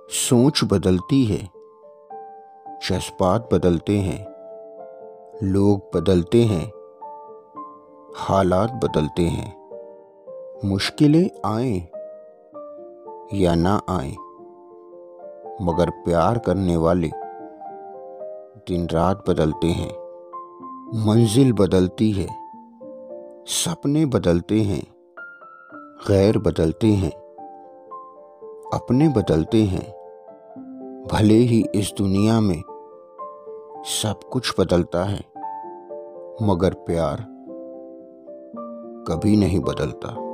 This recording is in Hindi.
सोच बदलती है, जज्बात बदलते हैं, लोग बदलते हैं, हालात बदलते हैं। मुश्किलें आए या ना आए, मगर प्यार करने वाले दिन रात बदलते हैं। मंजिल बदलती है, सपने बदलते हैं, गैर बदलते हैं, अपने बदलते हैं। भले ही इस दुनिया में सब कुछ बदलता है, मगर प्यार कभी नहीं बदलता।